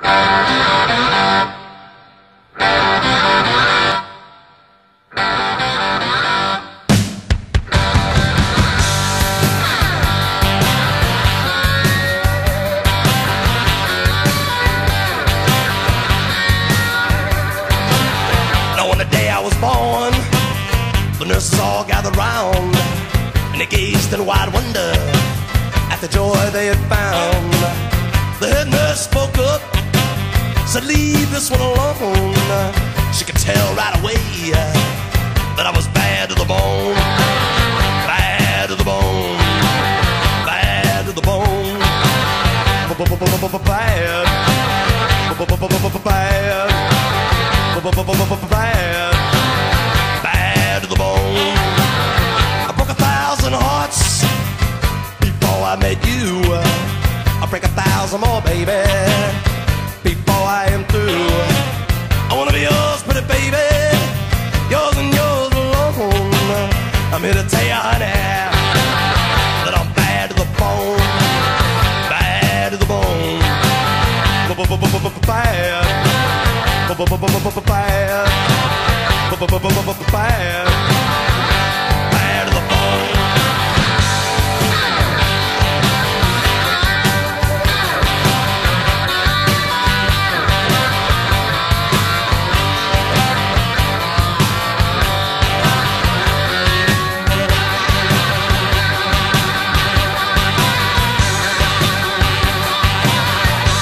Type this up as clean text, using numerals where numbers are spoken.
Born, the nurses all gathered round, and they gazed in wide wonder at the joy they had found. The head nurse spoke up, said, "Leave this one alone." She could tell right away that I was bad to the bone, bad to the bone, bad to the bone, bad, bad. Bad to the bone. I broke 1,000 hearts before I met you. I'll break 1,000 more, baby, before I am through. I wanna be yours, pretty baby, yours and yours alone. I'm here to tell you, honey, that I'm bad to the bone, bad to the bone, bad, bad. Bad.